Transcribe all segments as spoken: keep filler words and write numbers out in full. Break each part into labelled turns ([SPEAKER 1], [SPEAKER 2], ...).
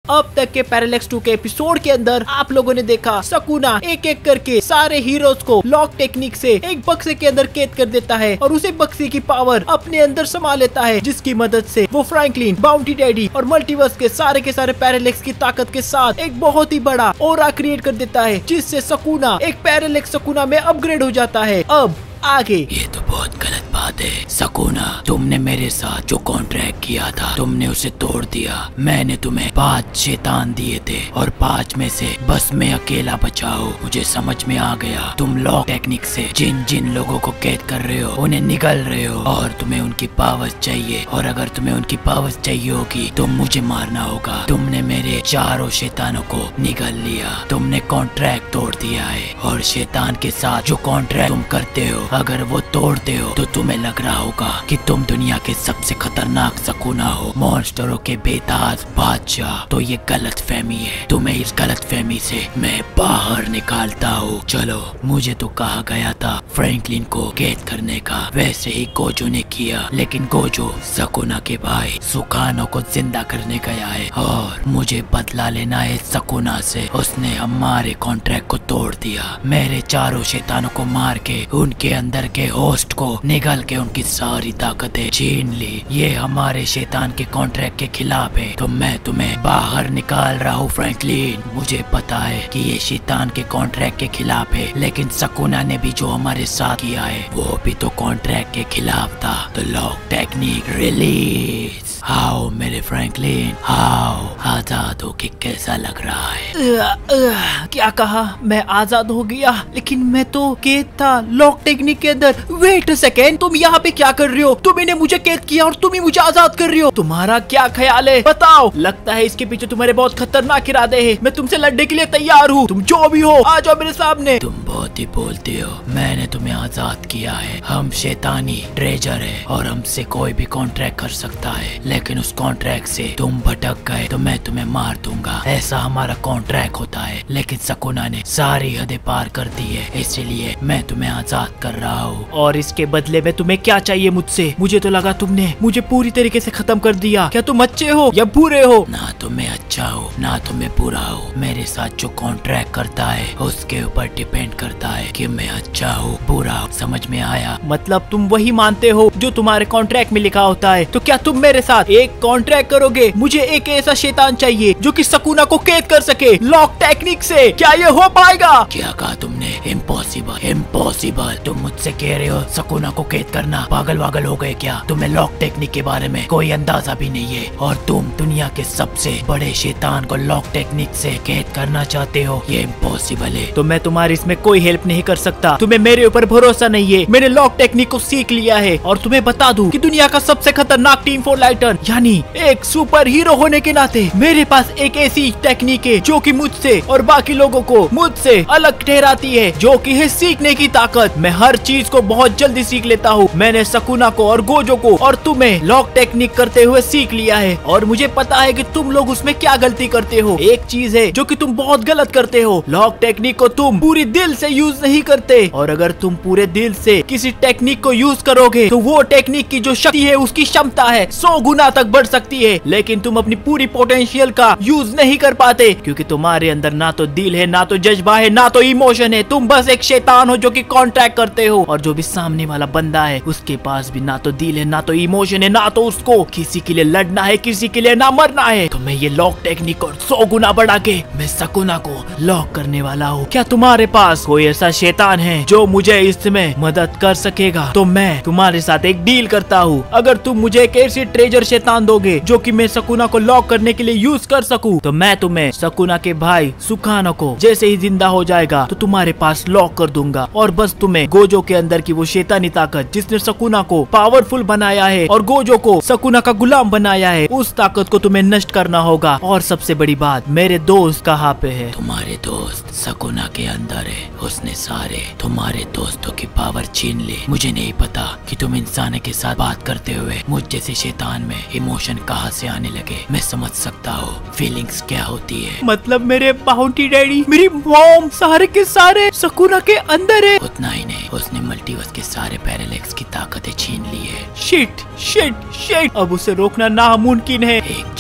[SPEAKER 1] अब तक के पैरालेक्स टू के एपिसोड के अंदर आप लोगों ने देखा सुकुना एक एक करके सारे हीरोज को लॉक टेक्निक से एक बक्से के अंदर कैद कर देता है और उसे बक्से की पावर अपने अंदर समा लेता है, जिसकी मदद से वो फ्रैंकलिन, बाउंटी डैडी और मल्टीवर्स के सारे के सारे पैरालेक्स की ताकत के साथ एक बहुत ही बड़ा ऑरा क्रिएट कर देता है, जिससे सुकुना एक पैरालेक्स सुकुना में अपग्रेड हो जाता है। अब आगे
[SPEAKER 2] ये तो बहुत गलत बात है सुकुना, तुमने मेरे साथ जो कॉन्ट्रैक्ट किया था तुमने उसे तोड़ दिया। मैंने तुम्हें पांच शैतान दिए थे और पांच में से बस मैं अकेला बचा हूँ। मुझे समझ में आ गया तुम लॉक टेक्निक से जिन जिन लोगों को कैद कर रहे हो उन्हें निगल रहे हो और तुम्हें उनकी पावर्स चाहिए, और अगर तुम्हें उनकी पावर्स चाहिए होगी तो मुझे मारना होगा। तुमने मेरे चारों शैतानों को निगल लिया, तुमने कॉन्ट्रैक्ट तोड़ दिया है और शैतान के साथ जो कॉन्ट्रैक्ट तुम करते हो अगर वो तोड़ते हो तो तुम्हें लग रहा होगा कि तुम दुनिया के सबसे खतरनाक सुकुना हो, मॉन्स्टरों के बेताज बादशाह। तो ये गलत फहमी है, तुम्हें इस गलत फहमी से मैं बाहर निकालता हूँ। चलो, मुझे तो कहा गया था फ्रैंकलिन को कैद करने का, वैसे ही गोजो ने किया, लेकिन गोजो सुकुना के भाई सुकानो को जिंदा करने गया है और मुझे बदला लेना है सुकुना से। उसने हमारे कॉन्ट्रैक्ट को तोड़ दिया, मेरे चारों शैतानों को मार के उनके अंदर के होस्ट को निगल के उनकी सारी ताकतें छीन ली। ये हमारे शैतान के कॉन्ट्रैक्ट के खिलाफ है, तो मैं तुम्हें बाहर निकाल रहा हूँ फ्रैंकलिन। मुझे पता है कि ये शैतान के कॉन्ट्रैक्ट के खिलाफ है, लेकिन सुकुना ने भी जो हमारे साथ किया है वो भी तो कॉन्ट्रैक्ट के खिलाफ था। तो लॉक टेक्निक रिलीज। हाउ मेरे फ्रैंकलिन, हाउ आजाद हो के कैसा लग रहा है?
[SPEAKER 1] आ, आ, क्या कहा? मैं आजाद हो गया, लेकिन मैं तो कैद था लॉक टेक्निक के अंदर। वेट अ सेकेंड, तुम यहाँ पे क्या कर रहे हो? तुम इन्हें मुझे कैद किया और तुम ही मुझे आजाद कर रहे हो। तुम्हारा क्या ख्याल है बताओ? लगता है इसके पीछे तुम्हारे बहुत खतरनाक इरादे हैं। मैं तुमसे लड़ने के लिए तैयार हूँ, तुम जो भी हो आ जाओ मेरे सामने।
[SPEAKER 2] तुम बहुत ही बोलते हो, मैंने तुम्हें आजाद किया है। हम शैतानी ट्रेजर है और हमसे कोई भी कॉन्ट्रैक्ट कर सकता है, लेकिन उस कॉन्ट्रैक्ट से तुम भटक गए तो मैं तुम्हें मार दूंगा। ऐसा हमारा कॉन्ट्रैक्ट होता है, लेकिन सुकुना ने सारी हदें पार कर दी है, इसलिए मैं तुम्हें आजाद कर रहा हूँ।
[SPEAKER 1] और इसके बदले में तुम्हें क्या चाहिए मुझसे? मुझे तो लगा तुमने मुझे पूरी तरीके से खत्म कर दिया। क्या तुम अच्छे हो या बुरे हो?
[SPEAKER 2] ना तो मैं अच्छा हूँ ना तो मैं बुरा हूँ। मेरे साथ जो कॉन्ट्रैक्ट करता है उसके ऊपर डिपेंड करता है कि मैं अच्छा हूँ बुरा हूँ। समझ में आया?
[SPEAKER 1] मतलब तुम वही मानते हो जो तुम्हारे कॉन्ट्रैक्ट में लिखा होता है। तो क्या तुम मेरे साथ एक कॉन्ट्रैक्ट करोगे? मुझे एक ऐसा शैतान चाहिए जो कि सुकुना को कैद कर सके लॉक टेक्निक से। क्या ये हो पाएगा?
[SPEAKER 2] क्या कहा तुमने? Impossible, impossible. तुम मुझसे कह रहे हो सुकुना को कैद करना? पागल वागल हो गए क्या? तुम्हें लॉक टेक्निक के बारे में कोई अंदाजा भी नहीं है और तुम दुनिया के सबसे बड़े शैतान को लॉक टेक्निक से कैद करना चाहते हो? ये इम्पॉसिबल है।
[SPEAKER 1] तो मैं तुम्हारी इसमें कोई हेल्प नहीं कर सकता। तुम्हें मेरे ऊपर भरोसा नहीं है। मैंने लॉक टेक्निक को सीख लिया है और तुम्हें बता दूं कि दुनिया का सबसे खतरनाक टीम फोर लाइटन यानी एक सुपर हीरो होने के नाते मेरे पास एक ऐसी टेक्निक है जो कि मुझसे और बाकी लोगों को मुझसे अलग ठहराती है, जो कि है सीखने की ताकत। मैं हर चीज को बहुत जल्दी सीख लेता हूँ। मैंने सुकुना को और गोजो को और तुम्हें लॉक टेक्निक करते हुए सीख लिया है और मुझे पता है कि तुम लोग उसमें क्या गलती करते हो। एक चीज है जो कि तुम बहुत गलत करते हो, लॉक टेक्निक को तुम पूरी दिल से यूज नहीं करते, और अगर तुम पूरे दिल से किसी टेक्निक को यूज करोगे तो वो टेक्निक की जो शक्ति है उसकी क्षमता है सौ गुना तक बढ़ सकती है, लेकिन तुम अपनी पूरी पोटेंशियल का यूज नहीं कर पाते क्योंकि तुम्हारे अंदर ना तो दिल है, ना तो जज्बा है, ना तो इमोशन है। तुम बस एक शैतान हो जो कि कॉन्ट्रैक्ट करते हो, और जो भी सामने वाला बंदा है उसके पास भी ना तो दिल है, ना तो इमोशन है, ना तो उसको किसी के लिए लड़ना है, किसी के लिए ना मरना है। तो मैं ये लॉक टेक्निक और सौ गुना बढ़ा के मैं सुकुना को लॉक करने वाला हूँ। क्या तुम्हारे पास कोई ऐसा शैतान है जो मुझे इसमें मदद कर सकेगा? तो मैं तुम्हारे साथ एक डील करता हूँ। अगर तुम मुझे एक ऐसी ट्रेजर शैतान दोगे जो कि मैं सुकुना को लॉक करने के लिए यूज कर सकूं, तो मैं तुम्हें सुकुना के भाई सुकानो को जैसे ही जिंदा हो जाएगा तो तुम्हारे पास लॉक कर दूंगा, और बस तुम्हें गोजो के अंदर की वो शैतानी ताकत जिसने सुकुना को पावरफुल बनाया है और गोजो को सुकुना का गुलाम बनाया है, उस ताकत को तुम्हें नष्ट करना होगा। और सबसे बड़ी बात, मेरे दोस्त कहाँ पे है?
[SPEAKER 2] तुम्हारे दोस्त सुकुना के अंदर है। उसने सारे तुम्हारे दोस्तों की पावर छीन ली। मुझे नहीं पता कि तुम इंसान के साथ बात करते हुए मुझ जैसे शैतान में इमोशन कहाँ से आने लगे। मैं समझ सकता हूँ फीलिंग्स क्या होती है।
[SPEAKER 1] मतलब मेरे बाउंटी डैडी, मेरी मॉम, सारे के सारे सुकुना के अंदर है।
[SPEAKER 2] उतना ही नहीं, उसने मल्टीवर्स के सारे पैरालेक्स की ताकतें छीन ली है।
[SPEAKER 1] शिट शिट शिट, अब उसे रोकना नामुमकिन है।
[SPEAKER 2] एक चीज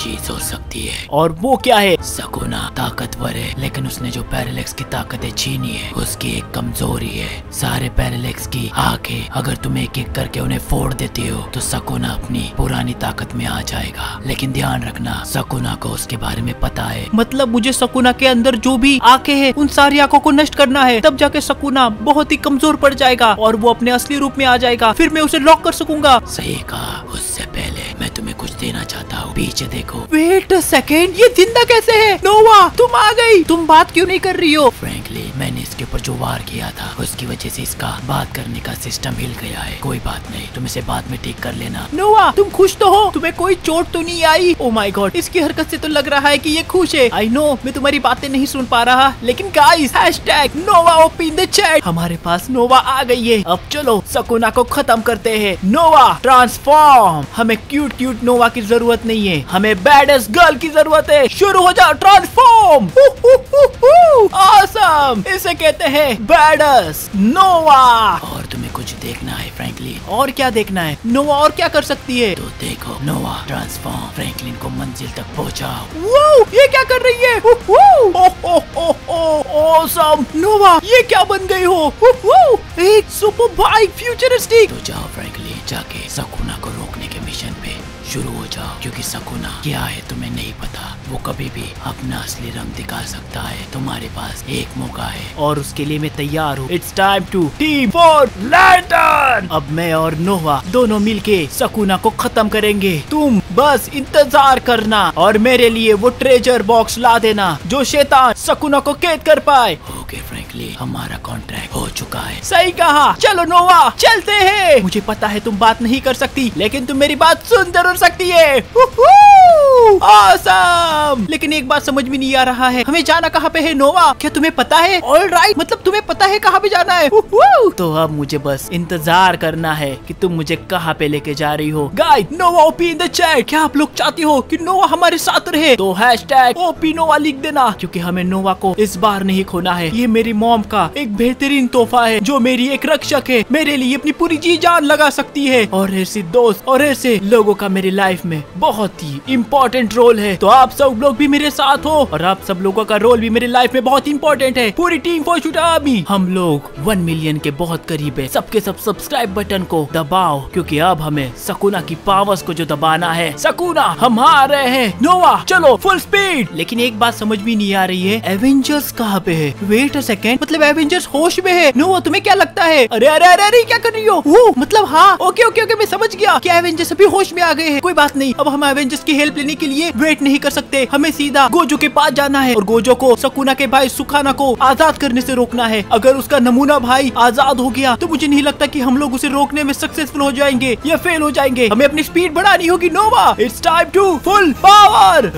[SPEAKER 2] चीज हो सकती है।
[SPEAKER 1] और वो क्या है?
[SPEAKER 2] सकुना ताकतवर है, लेकिन उसने जो पैरालेक्स की ताकतें छीनी है उसकी एक कमजोरी है। सारे पैरालेक्स की आंखें अगर तुम एक एक करके उन्हें फोड़ देती हो तो सकुना अपनी पुरानी ताकत में आ जाएगा। लेकिन ध्यान रखना, सकुना को उसके बारे में पता है।
[SPEAKER 1] मतलब मुझे सकुना के अंदर जो भी आंखें हैं उन सारी आंखों को नष्ट करना है, तब जाके सकुना बहुत ही कमजोर पड़ जाएगा और वो अपने असली रूप में आ जाएगा, फिर मैं उसे लॉक कर सकूंगा।
[SPEAKER 2] सही कहा। उससे पहले मैं तुम्हें कुछ देना चाहता हूँ, पीछे देखो।
[SPEAKER 1] वेट अ सेकेंड, ये जिंदा कैसे है? नोवा तुम आ गई, तुम बात क्यों नहीं कर रही हो?
[SPEAKER 2] फ्रैंकली मैंने इसके ऊपर जो वार किया था उसकी वजह से इसका बात करने का सिस्टम हिल गया है। कोई बात नहीं, तुम इसे बाद में ठीक कर लेना।
[SPEAKER 1] नोवा तुम खुश तो हो? तुम्हें कोई चोट तो नहीं आई? ओ माय गॉड, इसकी हरकत से तो लग रहा है कि ये खुश है। आई नो मैं तुम्हारी बातें नहीं सुन पा रहा, लेकिन guys hashtag Nova OP in the chat, हमारे पास नोवा आ गई है। अब चलो सकुना को खत्म करते हैं। Nova transform. हमें क्यूट क्यूट नोवा की जरूरत नहीं है, हमें बैडेस्ट गर्ल की जरूरत है। शुरू हो जाओ, ट्रांसफॉर्म। ऑसम, इसे कहते हैं बैडेस्ट नोवा।
[SPEAKER 2] और तुम्हें कुछ देखना है फ्रैंकलिन?
[SPEAKER 1] और क्या देखना है? नोवा और क्या कर सकती है?
[SPEAKER 2] तो देखो, नोवा ट्रांसफॉर्म फ्रैंकलिन को मंजिल तक पहुंचाओ।
[SPEAKER 1] वो ये क्या कर रही है? ऑसम नोवा, ये क्या बन गई हो? एक सुपर बाइक फ्यूचरिस्टिक।
[SPEAKER 2] तो जाओ फ्रैंकलिन, जाके सकुना को रोकने के मिशन पे शुरू हो जाओ, क्योंकि सकुना क्या है तुम्हें नहीं पता। वो कभी भी अपना असली रंग दिखा सकता है। तुम्हारे पास एक मौका है
[SPEAKER 1] और उसके लिए मैं तैयार हूँ। It's time to team for lantern. अब मैं और नोवा दोनों मिलके सकुना को खत्म करेंगे। तुम बस इंतजार करना और मेरे लिए वो ट्रेजर बॉक्स ला देना जो शैतान सकुना को कैद कर पाए।
[SPEAKER 2] ओके फ्रैंकलिन, हमारा कॉन्ट्रैक्ट हो चुका है।
[SPEAKER 1] सही कहा। चलो नोवा चलते हैं। मुझे पता है तुम बात नहीं कर सकती, लेकिन तुम मेरी बात सुन जरूर सकती है। ऑसम। लेकिन एक बात समझ में नहीं आ रहा है, हमें जाना कहाँ पे है नोवा? क्या तुम्हें पता है? ऑल राइट, मतलब तुम्हें पता है कहाँ पे जाना है। तो अब मुझे बस इंतजार करना है कि तुम मुझे कहाँ पे लेके जा रही हो। Guys, Nova OP in the chat. क्या आप लोग चाहती हो कि नोवा हमारे साथ रहे? तो हैशटैग ओपी नोवा लिख देना, क्योंकि हमें नोवा को इस बार नहीं खोना है। ये मेरी मॉम का एक बेहतरीन तोहफा है, जो मेरी एक रक्षक है, मेरे लिए अपनी पूरी जी जान लगा सकती है। और ऐसे दोस्त और ऐसे लोगों का मेरी लाइफ में बहुत ही इम्पोर्टेंट रोल है। तो आप सब लोग भी मेरे साथ हो, और आप सब लोगों का रोल भी मेरी लाइफ में बहुत इम्पोर्टेंट है। पूरी टीम फॉर शूट आर्मी, हम लोग वन मिलियन के बहुत करीब है। सबके सब सब्सक्राइब बटन को दबाओ, क्योंकि अब हमें सकुना की पावर्स को जो दबाना है। सकुना, हम आ रहे हैं। नोवा चलो फुल स्पीड। लेकिन एक बात समझ में नहीं आ रही है, एवेंजर्स कहाँ पे है? वेट अ सेकेंड, मतलब एवेंजर्स होश में है। नोवा तुम्हें क्या लगता है? अरे अरे अरे अरे क्या कर रही हो? वो मतलब हाँ, ओके ओके ओके मैं समझ गया कि एवेंजर्स अभी होश में आ गए हैं। कोई बात नहीं, अब हम एवेंजर्स की हेल्प लेने के लिए वेट नहीं कर सकते। हमें सीधा गोजो के पास जाना है और गोजो को सकुना के भाई सुखाना को आजाद करने से रोकना है। अगर उसका नमूना भाई आजाद हो गया तो मुझे नहीं लगता कि हम लोग उसे रोकने में सक्सेसफुल हो जाएंगे या फेल हो जाएंगे। हमें अपनी स्पीड बढ़ानी होगी। Nova, it's time to full power.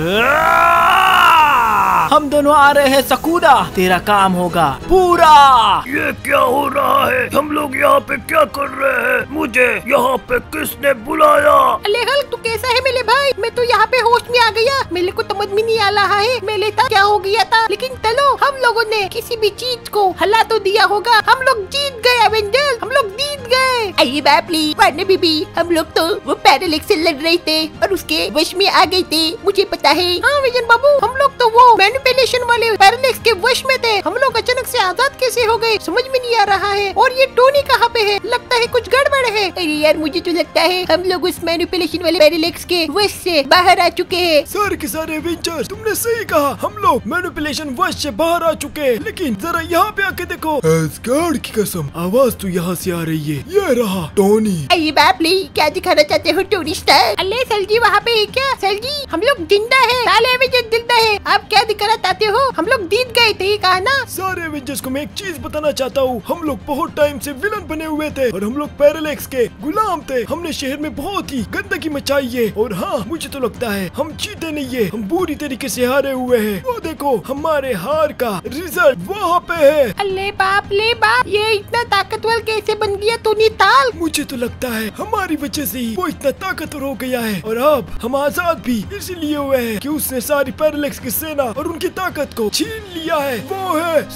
[SPEAKER 1] हम दोनों आ रहे हैं सकुना, तेरा काम होगा पूरा।
[SPEAKER 3] ये क्या हो रहा है? हम लोग यहाँ पे क्या कर रहे हैं? मुझे यहाँ पे किसने बुलाया?
[SPEAKER 4] अले हल्क, तू कैसा है मेरे भाई? मैं तो यहाँ पे होश में आ गया, मेरे को समझ में नहीं आ रहा है मेरे था क्या हो गया था। लेकिन चलो, हम लोगों ने किसी भी चीज को हला तो दिया होगा। हम लोग जीत गए एवेंजर्स, हम लोग जीत गए। अरे बापली, वार्ने बीबी, हम लोग तो वो पैरालेक्स से लड़ रहे थे और उसके वश में आ गए थे, मुझे पता है। हाँ विजन बाबू, हम लोग तो वो मैनिपुलेशन वाले पैरालेक्स के वश में थे। हम लोग अचानक से आजाद कैसे हो गए, समझ में नहीं आ रहा है। और ये टोनी कहाँ पे है? लगता है कुछ गड़बड़ है। अरे यार, मुझे तो लगता है हम लोग उस मैनिपुलेशन वाले पैरालेक्स के वश से बाहर आ चुके हैं।
[SPEAKER 3] सारे के सारे एवेंजर्स, तुमने सही कहा, हम लोग मैनिपुलेशन वश से बाहर आ चुके हैं। लेकिन जरा यहाँ पे आके देखो, एस्गार्ड की कसम, आवाज तो यहाँ से आ रही है। ये रहा टोनी।
[SPEAKER 4] अरे बापली, क्या दिखाना चाहते हो टोनी स्टार? अल्ले सलजी वहाँ पे है क्या? सलजी, हम लोग जिंदा है, साले एवेंजर्स जिंदा है। आप क्या दिखाना चाहते हो? हम लोग जीत गए थे, कहा ना?
[SPEAKER 3] सारे एवेंजर्स को मैं एक चीज बताना चाहता हूँ, हम लोग बहुत टाइम से विलन बने हुए थे और हम लोग पैरालेक्स के गुलाम थे। हमने शहर में बहुत ही गंदगी मचाई है और हाँ, मुझे तो लगता है हम जीते नहीं है, हम बुरी तरीके से हारे हुए हैं। वो देखो, हमारे हार का रिजल्ट वहाँ पे है।
[SPEAKER 4] अल्ले बाप ले बाप, ये इतना ताकतवर कैसे बन गया टोनी ताल?
[SPEAKER 3] मुझे तो लगता है हमारी वजह से ही वो इतना ताकतवर हो गया है। और अब हम आजाद भी इसलिए हुए हैं कि उसने सारी पैरालेक्स की सेना और उनकी ताकत को छीन लिया है। वो है सकुना।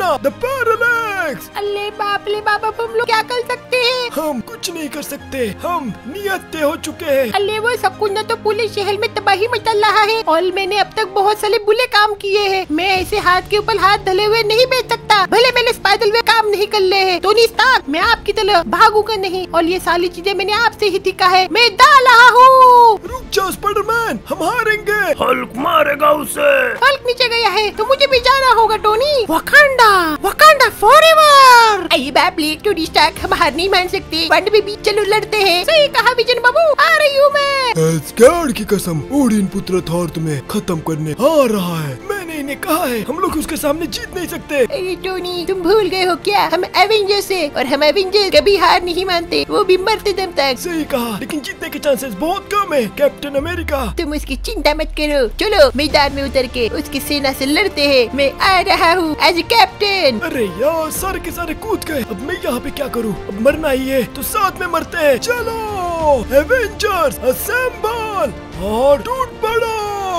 [SPEAKER 3] सकूना the parallax.
[SPEAKER 4] अल्ले बाप ले बाप, अब हम लोग क्या कर सकते हैं?
[SPEAKER 3] हम कुछ नहीं कर सकते, हम नियत्ते हो चुके हैं।
[SPEAKER 4] अल्ले वो शकुना तो पूरे शहर में तबाही मचा रहा है और मैंने अब तक बहुत सारे बुरे काम किए हैं। मैं ऐसे हाथ के ऊपर हाथ धले हुए नहीं बैठ सकता, भले मैंने स्पाइडर वे काम नहीं कर ले है। टोनी स्टार्क, मैं आपकी तरह भागूंगा नहीं और ये सारी चीजें मैंने आपसे ही सीखा है। मैं डाल रहा हूँ।
[SPEAKER 3] रुक जाओ स्पाइडरमैन, हम हारेंगे।
[SPEAKER 1] हल्क मारेगा उसे।
[SPEAKER 4] हल्क नीचे गया है तो मुझे भी जाना होगा टोनी। Wakanda, Wakanda forever. अरे बाप ले टोनी स्टार्क, हम हार नहीं मान सकते। वंड बेबी चलो लड़ते हैं। सही कहा विजन बाबू, आ रही हूँ मैं।
[SPEAKER 3] एस्गार्ड की कसम, ओडिन पुत्र थॉर तुम्हें खत्म करने आ रहा है। मैंने इन्हें कहा है, हम लोग उसके सामने जीत नहीं सकते।
[SPEAKER 4] अरे टोनी, तुम भूल गए हो क्या? हम एवेंजर्स हैं और हम एवेंजर्स कभी हार नहीं मानते, वो भी मरते दम तक।
[SPEAKER 3] सही कहा, लेकिन जीतने के चांसेस बहुत कम है कैप्टन अमेरिका।
[SPEAKER 4] तुम उसकी चिंता मत करो, चलो मैदान में उतर के उसकी सेना से लड़ते हैं। मैं आ रहा हूँ एज कैप्टन।
[SPEAKER 3] अरे यार, सारे के सारे कूद गए, अब मैं यहाँ पे क्या करूँ? अब मरना ही है तो साथ में मरते हैं। चलो एवेंजर्स असेंबल और टूट पड़ो।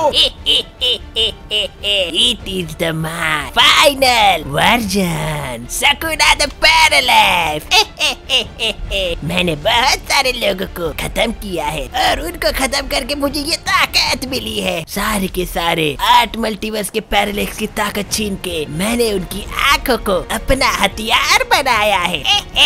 [SPEAKER 2] It is the my final version, Sakuna the Parallax। मैंने बहुत सारे लोगों को खत्म किया है और उनको खत्म करके मुझे ये ताकत मिली है। सारे के सारे आठ मल्टीवर्स के पैरालेक्स की ताकत छीन के मैंने उनकी आंखों को अपना हथियार बनाया है।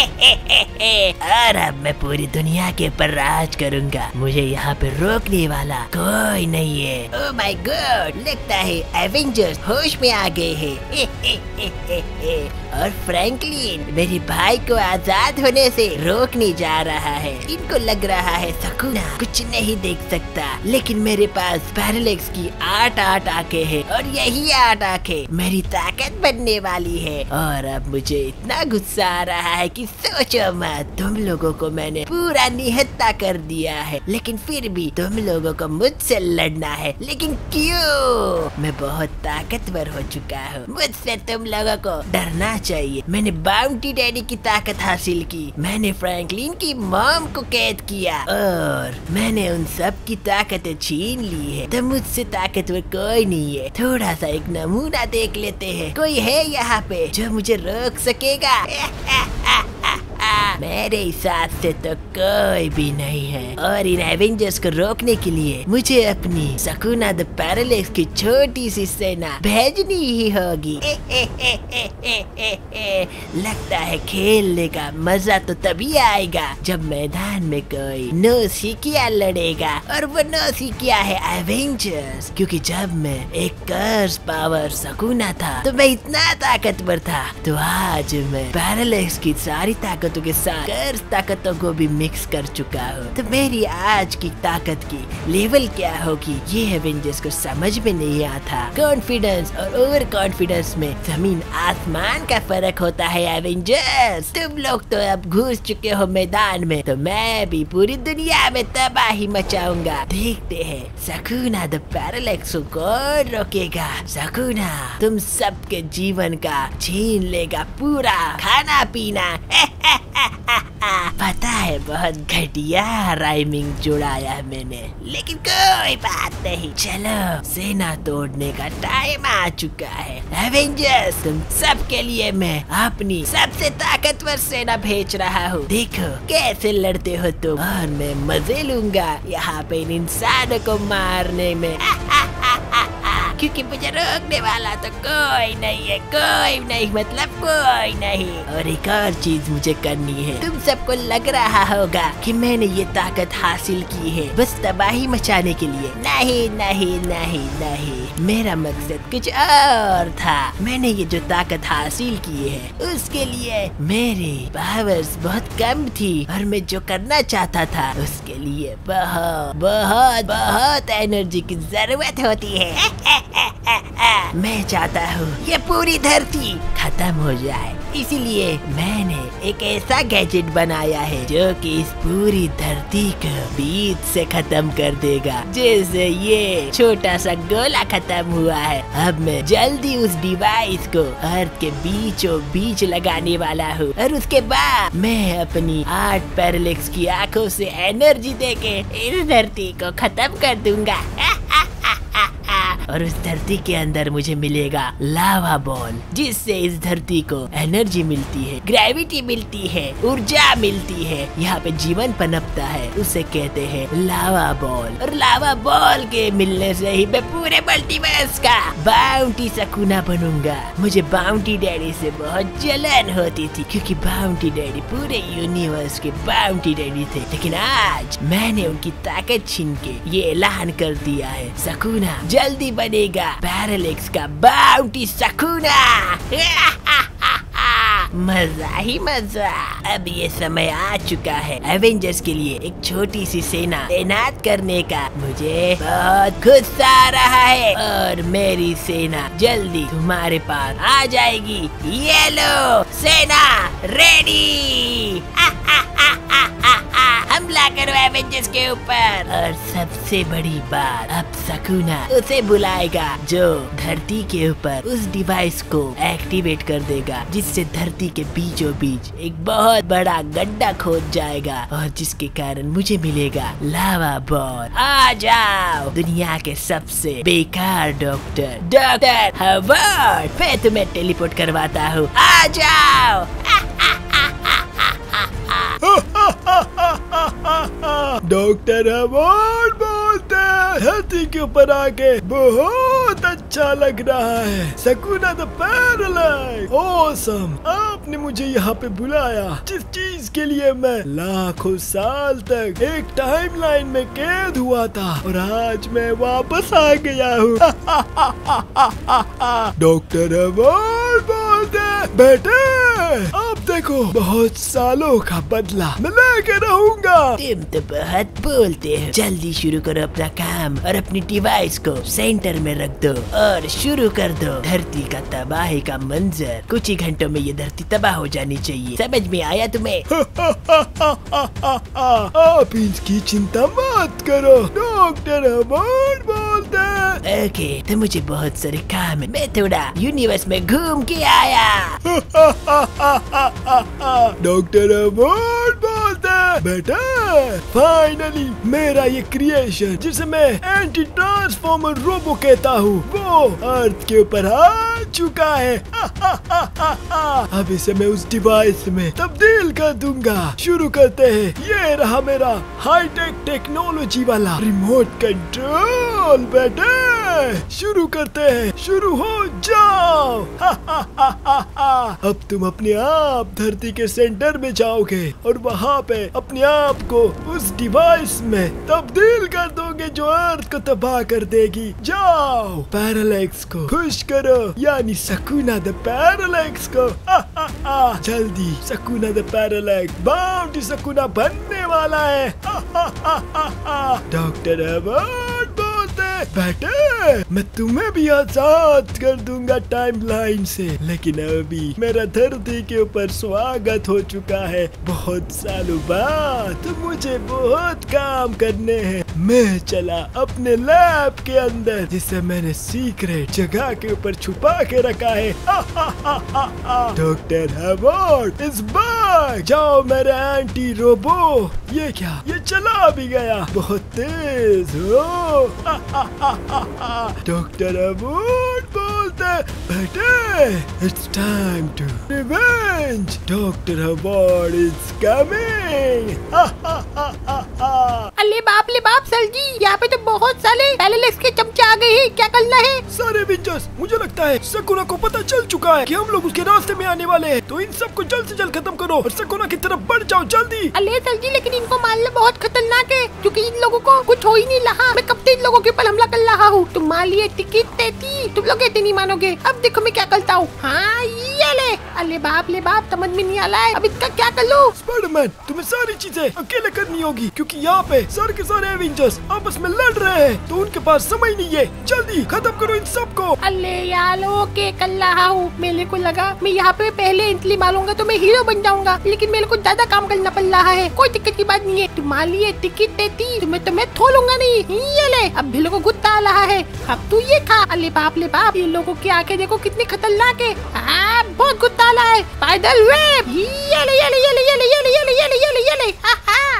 [SPEAKER 2] और अब मैं पूरी दुनिया के ऊपर राज करूंगा, मुझे यहाँ पे रोकने वाला कोई नहीं है। ओह माय गॉड, लगता है एवेंजर्स होश में आ गए हैं। और फ्रैंकलिन मेरे भाई को आजाद होने से रोकने जा रहा है। इनको लग रहा है सकूना कुछ नहीं देख सकता, लेकिन मेरे पास पैरालेक्स की आठ आठ आंखें हैं और यही आठ आंखें मेरी ताकत बनने वाली है। और अब मुझे इतना गुस्सा आ रहा है कि सोचो मत। तुम लोगों को मैंने पूरा निहत्ता कर दिया है, लेकिन फिर भी तुम लोगों को मुझसे लड़ना है। लेकिन क्यों? मैं बहुत ताकतवर हो चुका हूँ, मुझसे तुम लोगों को डरना चाहिए। मैंने बाउंटी डैडी की ताकत हासिल की, मैंने फ्रैंकलिन की मॉम को कैद किया और मैंने उन सब की ताकतें छीन ली है। तो मुझसे ताकतवर कोई नहीं है। थोड़ा सा एक नमूना देख लेते हैं, कोई है यहाँ पे जो मुझे रोक सकेगा? मेरे हिसाब से तो कोई भी नहीं है। और इन एवेंजर्स को रोकने के लिए मुझे अपनी सकूना द पैरालेक्स की छोटी सी सेना भेजनी ही होगी। लगता है खेलने का मजा तो तभी आएगा जब मैदान में कोई नौसिखिया लड़ेगा, और वो नौसिखिया है एवेंजर्स। क्योंकि जब मैं एक कर्स पावर सकूना था तो मैं इतना ताकतवर था, तो आज मैं पैरालेक्स की सारी ताकतों के साथ कर्स ताकतों को भी मिक्स कर चुका हूँ। तो मेरी आज की ताकत की लेवल क्या होगी ये एवेंजर्स को समझ में नहीं आता। कॉन्फिडेंस और ओवर कॉन्फिडेंस में जमीन आसमान का फर्क होता है एवेंजर्स। तुम लोग तो अब घुस चुके हो मैदान में, तो मैं भी पूरी दुनिया में तबाही मचाऊंगा। देखते हैं सकूना द पैरालेक्स को कौन रोकेगा। सकूना तुम सबके जीवन का छीन लेगा पूरा खाना पीना। पता है बहुत घटिया राइमिंग जुड़ाया मैंने, लेकिन कोई बात नहीं। चलो सेना तोड़ने का टाइम आ चुका है एवेंजर्स। तुम सब के लिए मैं अपनी सबसे ताकतवर सेना भेज रहा हूँ। देखो कैसे लड़ते हो तुम, और मैं मजे लूंगा यहाँ पे इन इंसानों को मारने में। क्योंकि मुझे रोकने वाला तो कोई नहीं है, कोई नहीं, मतलब कोई नहीं। और एक और चीज मुझे करनी है। तुम सबको लग रहा होगा कि मैंने ये ताकत हासिल की है बस तबाही मचाने के लिए। नहीं नहीं नहीं नहीं, मेरा मकसद कुछ और था। मैंने ये जो ताकत हासिल की है उसके लिए मेरी पावर्स बहुत कम थी, और मैं जो करना चाहता था उसके लिए बहुत बहुत बहुत एनर्जी की जरूरत होती है। मैं चाहता हूँ ये पूरी धरती खत्म हो जाए, इसीलिए मैंने एक ऐसा गैजेट बनाया है जो कि इस पूरी धरती को बीच से खत्म कर देगा। जैसे ये छोटा सा गोला खत्म हुआ है, अब मैं जल्दी उस डिवाइस को अर्थ के बीचों बीच लगाने वाला हूँ, और उसके बाद मैं अपनी आठ पैरालेक्स की आंखों से एनर्जी देके इस धरती को खत्म कर दूंगा। और उस धरती के अंदर मुझे मिलेगा लावा बॉल, जिससे इस धरती को एनर्जी मिलती है, ग्रेविटी मिलती है, ऊर्जा मिलती है, यहाँ पे जीवन पनपता है, उसे कहते हैं लावा बॉल। और लावा बॉल के मिलने से ही मैं पूरे मल्टीवर्स का बाउंटी सकूना बनूंगा। मुझे बाउंटी डैडी से बहुत जलन होती थी, क्योंकि बाउंटी डैडी पूरे यूनिवर्स के बाउंटी डैडी थे, लेकिन आज मैंने उनकी ताकत छीन के ये ऐलान कर दिया है, सकूना जल्दी बनेगा पैरालेक्स का बाउंटी सकूना। मजा ही मजा। अब ये समय आ चुका है एवेंजर्स के लिए एक छोटी सी सेना तैनात करने का। मुझे बहुत गुस्सा आ रहा है और मेरी सेना जल्दी तुम्हारे पास आ जाएगी। ये लो सेना रेडी, हमला करो एवेंजर्स के ऊपर। और सबसे बड़ी बात, अब सकूना उसे बुलाएगा जो धरती के ऊपर उस डिवाइस को एक्टिवेट कर देगा, जिससे धरती के बीचों बीच एक बहुत बड़ा गड्ढा खोद जाएगा और जिसके कारण मुझे मिलेगा लावा बॉल। आ जाओ दुनिया के सबसे बेकार डॉक्टर डॉक्टर हावर्ड, मैं तुम्हें टेलीपोर्ट करवाता हूँ, आ जाओ।
[SPEAKER 3] डॉक्टर हावर्ड बोलते हैं, धरती के ऊपर आके बहुत अच्छा लग रहा है। Sakuna the paralyse, awesome. आपने मुझे यहाँ पे बुलाया जिस चीज के लिए मैं लाखों साल तक एक टाइमलाइन में कैद हुआ था, और आज मैं वापस आ गया हूँ। डॉक्टर हावर्ड बोलते हैं, बेटे अब देखो बहुत सालों का बदला मैं लेके रहूंगा।
[SPEAKER 2] तुम तो बहुत बोलते हो, जल्दी शुरू करो अपना काम और अपनी डिवाइस को सेंटर में रख दो और शुरू कर दो धरती का तबाही का मंजर। कुछ ही घंटों में ये धरती तबाह हो जानी चाहिए, समझ में आया तुम्हें?
[SPEAKER 3] आप इसकी चिंता मत करो, डॉक्टर हावर्ड बोलते हैं।
[SPEAKER 2] ओके, तो मुझे बहुत सारे काम है, मैं थोड़ा यूनिवर्स में घूम के आया।
[SPEAKER 3] डॉक्टर हावर्ड बोलते हैं, बेटा फाइनली मेरा ये क्रिएशन जिसे मैं एंटी ट्रांसफॉर्मर रोबो कहता हूँ, वो अर्थ के ऊपर आ चुका है। अब इसे मैं उस डिवाइस में तब्दील कर दूंगा। शुरू करते हैं, ये रहा मेरा हाईटेक टेक्नोलॉजी वाला रिमोट कंट्रोल। बेटे शुरू करते हैं, शुरू हो जाओ। अब तुम अपने आप धरती के सेंटर में जाओगे और वहाँ पे अपने आप को उस डिवाइस में तब्दील कर दोगे जो अर्थ को तबाह कर देगी। जाओ पैरालेक्स को खुश करो, यानी सकूना द पैरालेक्स को। आ, आ, आ, जल्दी Sakuna the parallax bounty Sakuna बनने वाला है। डॉक्टर हावर्ड बोलते, बेटे मैं तुम्हें भी आजाद कर दूंगा टाइमलाइन से, लेकिन अभी मेरा धरती के ऊपर स्वागत हो चुका है बहुत सालों बाद, तो मुझे बहुत काम करने हैं। मैं चला अपने लैब के अंदर जिसे मैंने सीक्रेट जगह के ऊपर छुपा के रखा है। Doctor Howard is back. जाओ मेरे एंटी रोबो। ये क्या, ये चला भी गया, बहुत तेज हो। डॉक्टर हावर्ड बोलते, बेटे it's time to revenge. Doctor Howard is coming.
[SPEAKER 4] अरे बाप ले बाप सर जी, यहाँ पे तो बहुत सारे पैरालेक्स के चमचे आ गए हैं, क्या करना है?
[SPEAKER 3] सारे एवेंजर्स, मुझे लगता है सकूना को पता चल चुका है कि हम लोग उसके रास्ते में आने वाले हैं, तो इन सबको जल्द से जल्द खत्म करो और सकूना की तरफ बढ़ जाओ जल्दी।
[SPEAKER 4] अरे सर जी, लेकिन इनको मारना बहुत खतरनाक है, क्योंकि इन लोगों को कुछ हो ही नहीं रहा। मैं कब से इन लोगों के ऊपर हमला कर रहा हूँ। तुम मान लिए टिकट देती, तुम लोग कहते नहीं मानोगे। अब देखो मैं क्या करता हूँ। हाँ ये ले। अरे बाप ले बाप, समझ में नहीं आ रहा है अब इसका क्या कर लो।
[SPEAKER 3] स्पाइडरमैन तुम्हें सारी चीजें अकेले करनी होगी, क्योंकि यहाँ पे सारे के सारे एवेंजर्स आपस में लड़ रहे हैं, तो उनके पास समय नहीं है। जल्दी खत्म करो इन सबको।
[SPEAKER 4] अरे यार ओके कर रहा हूँ। मेरे को लगा मैं यहाँ पे पहले एंट्री मारूंगा तो मैं हीरो बन जाऊंगा, लेकिन मेरे को ज्यादा काम करना पड़ रहा है। कोई दिक्कत की बात नहीं है, तुम मान लिए टिकट देती तो मैं तुम्हें थोलूंगा नहीं। ये ले, अब भी लोगों को गुस्सा आ रहा है, अब तू ये खा। अरे बाप ले बाप, ये लोगों की आंखें देखो कितनी खतरनाक है। हाँ बहुत गुस्सा आ रहा है। स्पाइडर वेब, ये ले ये ले ये ले ये ले ये ले ये ले ये ले ये ले।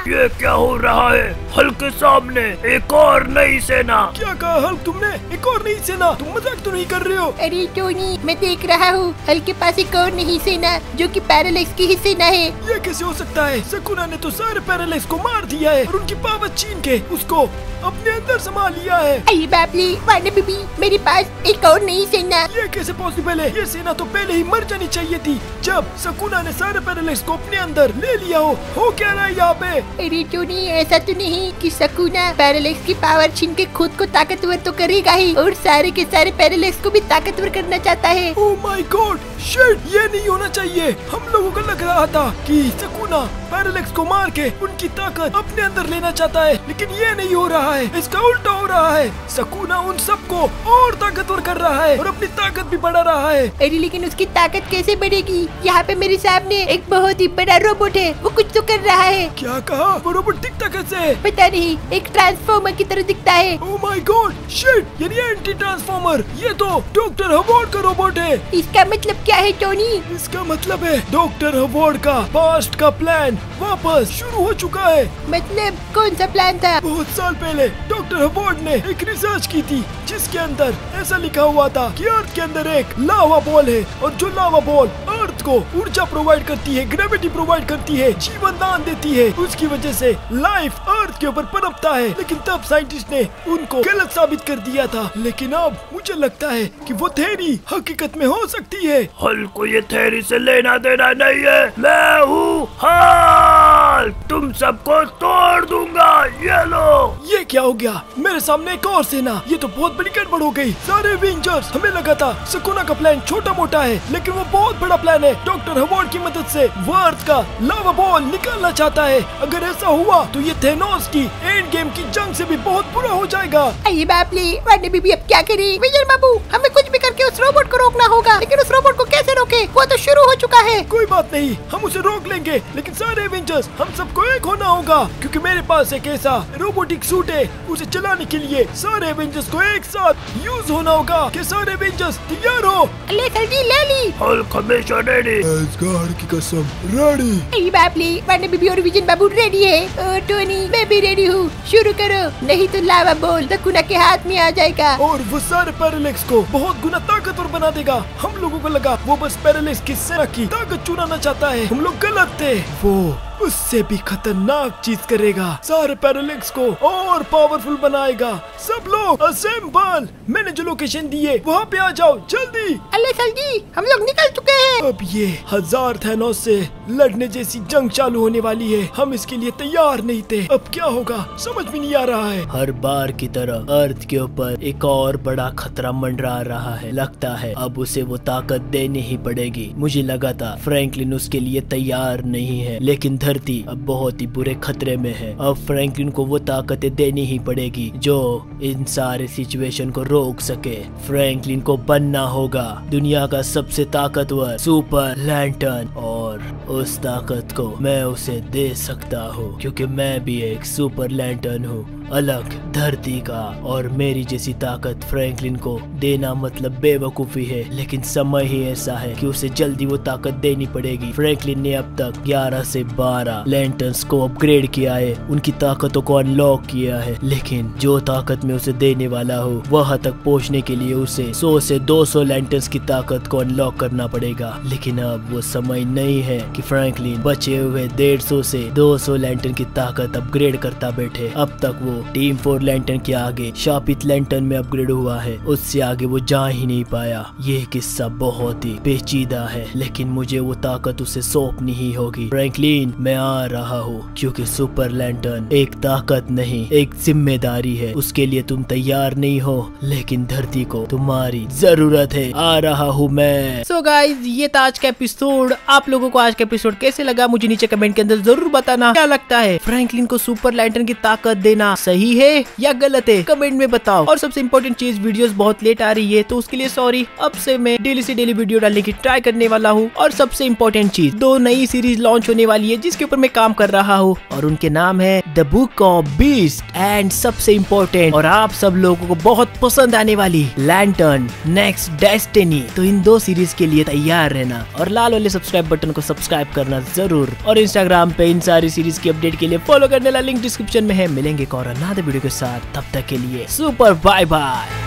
[SPEAKER 2] ये क्या हो रहा है? हल्क के सामने एक और नई सेना।
[SPEAKER 3] क्या कहा हल्क तुमने? एक और नई सेना? तुम मजाक तो नहीं कर रहे हो?
[SPEAKER 4] अरे टोनी, मैं देख रहा हूँ हल्क के पास एक और नई सेना जो कि पैरालेक्स की ही सेना है।
[SPEAKER 3] ये कैसे हो सकता है? सकुना ने तो सारे पैरालेक्स को मार दिया है और उनकी पावर छीन के उसको अपने अंदर समा लिया है।
[SPEAKER 4] अरे बाप रे, वाना बेबी, मेरे पास एक और नई सेना।
[SPEAKER 3] ये कैसे पॉसिबल है? ये सेना तो पहले ही मर जानी चाहिए थी जब सकुना ने सारे पैरालेक्स को अपने अंदर ले लिया हो। हो क्या रहा है यहाँ पे?
[SPEAKER 4] अरे टोनी, ऐसा तो नहीं कि सकुना पैरालेक्स की पावर छीन के खुद को ताकतवर तो करेगा ही और सारे के सारे पैरालेक्स को भी ताकतवर करना चाहता है।
[SPEAKER 3] ओह माय गॉड, शिट, ये नहीं होना चाहिए। हम लोगों को लग रहा था कि सकुना पैरालेक्स को मार के उनकी ताकत अपने अंदर लेना चाहता है, लेकिन ये नहीं हो रहा है, इसका उल्टा हो रहा है। सकुना उन सबको और ताकतवर कर रहा है और अपनी ताकत भी बढ़ा रहा है।
[SPEAKER 4] अरे लेकिन उसकी ताकत कैसे बढ़ेगी? यहाँ पे मेरे सामने एक बहुत ही बड़ा रोबोट है, वो कुछ तो कर रहा है।
[SPEAKER 3] क्या कहा? वो रोबोट दिखता कैसे है?
[SPEAKER 4] पता नहीं, एक ट्रांसफॉर्मर की तरह दिखता है।
[SPEAKER 3] ओह माय गॉड, शिट, यानी एंटी ट्रांसफॉर्मर। ये तो डॉक्टर हवॉर्ड का रोबोट है।
[SPEAKER 4] इसका मतलब क्या है टोनी?
[SPEAKER 3] इसका मतलब है डॉक्टर हवॉर्ड का पास्ट का प्लान वापस शुरू हो चुका है।
[SPEAKER 4] मतलब कौन सा प्लान था?
[SPEAKER 3] बहुत साल पहले डॉक्टर हवॉर्ड ने एक रिसर्च की थी जिसके अंदर ऐसा लिखा हुआ था कि अर्थ के अंदर एक लावा बॉल है और जो लावा बॉल अर्थ को ऊर्जा प्रोवाइड करती है, ग्रेविटी प्रोवाइड करती है, जीवन दान देती है, उसकी वजह से लाइफ अर्थ के ऊपर पनपता है। लेकिन तब साइंटिस्ट ने उनको गलत साबित कर दिया था, लेकिन अब मुझे लगता है कि वो थ्योरी हकीकत में हो सकती है।
[SPEAKER 2] हल्क को ये थ्योरी से लेना देना नहीं है। मैं हूँ हल्क, तुम सबको तोड़ दूंगा। ये लो।
[SPEAKER 3] ये क्या हो गया? मेरे सामने एक और सेना। ये तो बहुत बड़ी गड़बड़ हो गई। सारे एवेंजर्स, हमें लगा था सकुना का प्लान छोटा मोटा है, लेकिन वो बहुत बड़ा प्लान है। डॉक्टर हवॉर्ड की मदद से वो अर्थ का लावा बॉल निकालना चाहता है। अगर ऐसा हुआ तो ये थेनोस की एंड गेम की जंग से भी बहुत बुरा हो जाएगा।
[SPEAKER 4] अरे बाप रे, वाना बेबी, अब क्या करें? विजय बाबू, हमें कुछ भी करके उस रोबोट को रोकना होगा, लेकिन उस रोबोट को कैसे रोके? वो तो शुरू हो चुका है।
[SPEAKER 3] कोई बात नहीं, हम उसे रोक लेंगे, लेकिन सारे एवेंजर्स हम सबको एक होना होगा, क्योंकि मेरे पास एक ऐसा रोबोटिक सूट है। उसे चलाने के लिए सारे एवेंजर्स को एक साथ यूज होना होगा। कि सारे एवेंजर्स तैयार हो?
[SPEAKER 4] ले जल्दी ले ली।
[SPEAKER 2] हल्क हमेशा रेडी।
[SPEAKER 3] एसगार्ड की कसम, रेडी।
[SPEAKER 4] अरे बाप रे, वाना बेबी और विजय बाबू रेडी है। ओ टोनी, मैं भी रेडी हूँ, शुरू करो, नहीं तो लावा बॉल सकुना के हाथ में आ जाएगा
[SPEAKER 3] और वो सारे पैरालेक्स को बहुत गुना ताकतवर बना देगा। हम लोगों को लगा वो बस पैरालेक्स की सेना की ताकत चुराना चाहता है, हम लोग गलत थे। वो उससे भी खतरनाक चीज करेगा, सारे पैरालेक्स को और पावरफुल बनाएगा। सब लोग असेंबल, मैंने जो लोकेशन दी है वहाँ पे आ जाओ जल्दी।
[SPEAKER 4] अल्ले जल्दी, हम लोग निकल चुके हैं।
[SPEAKER 3] अब ये हजार थैनोस से लड़ने जैसी जंग चालू होने वाली है, हम इसके लिए तैयार नहीं थे। अब क्या होगा समझ भी नहीं आ रहा है।
[SPEAKER 1] हर बार की तरह अर्थ के ऊपर एक और बड़ा खतरा मंडरा रहा है। लगता है अब उसे वो ताकत देनी ही पड़ेगी। मुझे लगा था फ्रैंकलिन उसके लिए तैयार नहीं है, लेकिन धरती अब बहुत ही बुरे खतरे में है। अब फ्रैंकलिन को वो ताकतें देनी ही पड़ेगी जो इन सारे सिचुएशन को रोक सके। फ्रैंकलिन को बनना होगा दुनिया का सबसे ताकतवर सुपर लैंटर्न, और उस ताकत को मैं उसे दे सकता हूँ, क्योंकि मैं भी एक सुपर लैंटर्न हूँ, अलग धरती का। और मेरी जैसी ताकत फ्रैंकलिन को देना मतलब बेवकूफी है, लेकिन समय ही ऐसा है कि उसे जल्दी वो ताकत देनी पड़ेगी। फ्रैंकलिन ने अब तक ग्यारह से बारह लैंटर्न्स को अपग्रेड किया है, उनकी ताकतों को अनलॉक किया है, लेकिन जो ताकत में उसे देने वाला हो वहां तक पहुंचने के लिए उसे सौ से दो सौ लैंटर्न्स की ताकत को अनलॉक करना पड़ेगा। लेकिन अब वो समय नहीं है कि फ्रैंकलिन बचे हुए डेढ़ सौ से दो सौ लैंटर्न की ताकत अपग्रेड करता बैठे। अब तक वो टीम फोर लैंटर्न के आगे शापित लैंटर्न में अपग्रेड हुआ है, उससे आगे वो जा ही नहीं पाया। ये किस्सा बहुत ही पेचीदा है, लेकिन मुझे वो ताकत उसे सौंपनी ही होगी। फ्रैंकलिन, मैं आ रहा हूँ, क्योंकि सुपर लैंटर्न एक ताकत नहीं, एक जिम्मेदारी है। उसके लिए तुम तैयार नहीं हो, लेकिन धरती को तुम्हारी जरूरत है। आ रहा हूँ मैं।
[SPEAKER 5] सो गाइज, ये था आज का एपिसोड। आप लोगों को आज का एपिसोड कैसे लगा मुझे नीचे कमेंट के अंदर जरूर बताना। क्या लगता है फ्रैंकलिन को सुपर लैंटर्न की ताकत देना
[SPEAKER 1] सही है या गलत है कमेंट में बताओ। और सबसे इम्पोर्टेंट चीज, वीडियोस बहुत लेट आ रही है तो उसके लिए सॉरी। अब से मैं डेली से डेली वीडियो डालने की ट्राई करने वाला हूँ। और सबसे इम्पोर्टेंट चीज, दो नई सीरीज लॉन्च होने वाली है जिसके ऊपर मैं काम कर रहा हूँ और उनके नाम है the book of beast and सबसे इम्पोर्टेंट और आप सब लोगों को बहुत पसंद आने वाली लैंटर्न नेक्स्ट डेस्टिनी। तो इन दो सीरीज के लिए तैयार रहना और लाल वाले सब्सक्राइब बटन को सब्सक्राइब करना जरूर। और इंस्टाग्राम पे इन सारी सीरीज की अपडेट के लिए फॉलो करने वाला लिंक डिस्क्रिप्शन में है। मिलेंगे एक और नए वीडियो के साथ, तब तक के लिए सुपर बाय बाय।